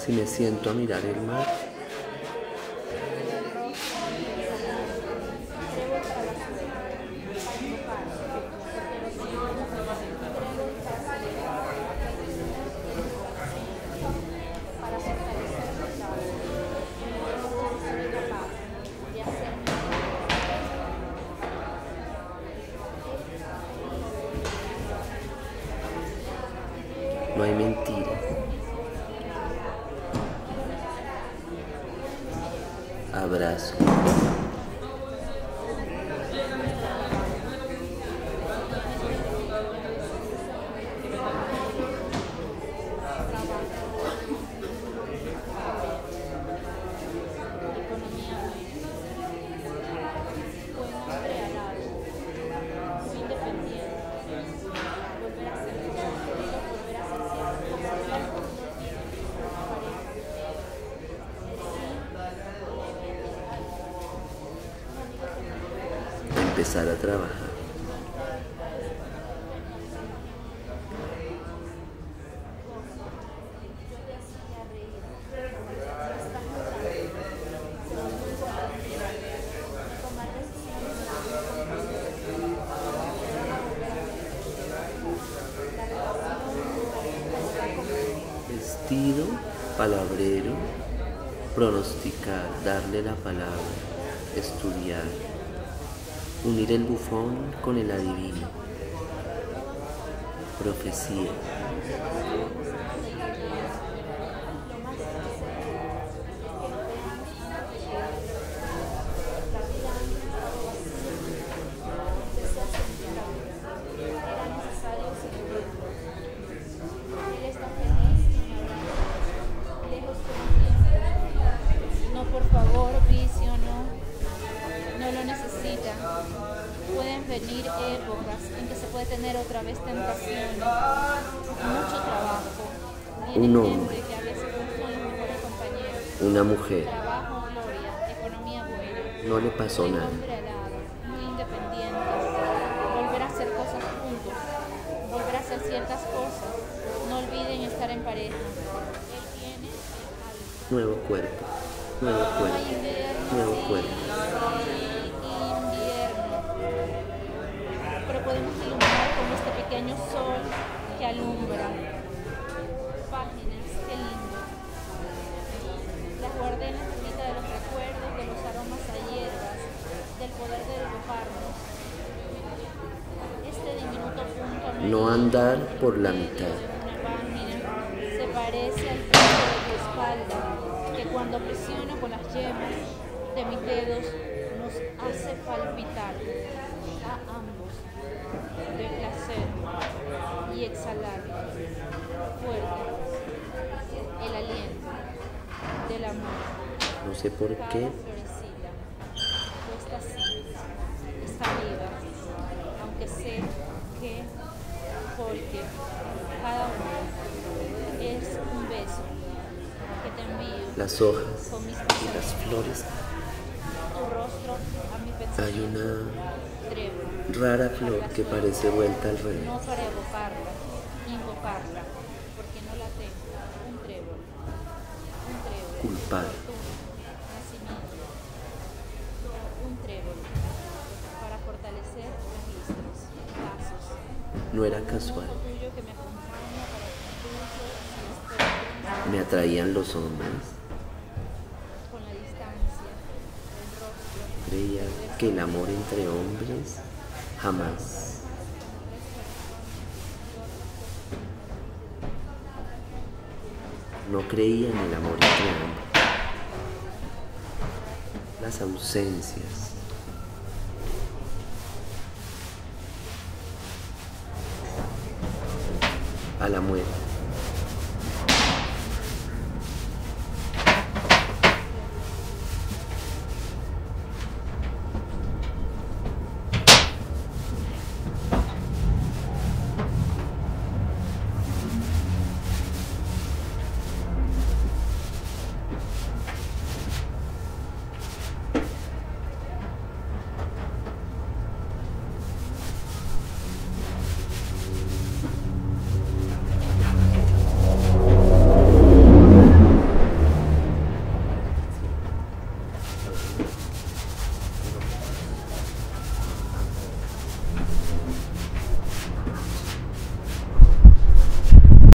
Si me siento a mirar el mar, no hay mentiras. Abrazo. Empezar a trabajar. Vestido, palabrero, pronosticar, darle la palabra, estudiar. Unir el bufón con el adivino. Profecía. No, por favor, vicio, no lo necesita. Pueden venir épocas en que se puede tener otra vez tentaciones, mucho trabajo. Un hombre, que a veces no son los mejores compañeros. una mujer, Trabajo, gloria, economía buena. no le pasó Un nada. hombre alado, muy independiente. Volver a hacer cosas juntos, volver a hacer ciertas cosas. No olviden estar en pareja. Él tiene algo. Nuevo cuerpo, nuevo cuerpo, nuevo cuerpo. Pero podemos iluminar con este pequeño sol que alumbra. Páginas, qué lindo. Las guardé en la cajita de los recuerdos, de los aromas a hierbas, del poder de dibujarnos. Este diminuto punto amarillo No andar por la mitad. de una página se parece al punto de tu espalda, que cuando presiono con las yemas de mis dedos nos hace palpitar a ambos de placer y exhalar fuerte el aliento del amor. No sé por Cada qué, florecita puesta así está viva, aunque sé que porque cada uno es un beso que te envío las hojas con mis y las pensamientos. flores. Tu rostro a mi Hay pensamiento. una Trébol. rara flor que parece vuelta al No revés. para evocarla, invocarla, porque no la tengo. Un trébol. Un trébol. Culpar. Fortuna, nacimiento. Un trébol. Para fortalecer registros, pasos. No era Un casual. modo tuyo que me acompaña para el concurso y estoy Me atraían los hombres. con la distancia, el rostro. Creía que el amor entre hombres jamás. No creía en el amor entre hombres. Las ausencias. A la muerte.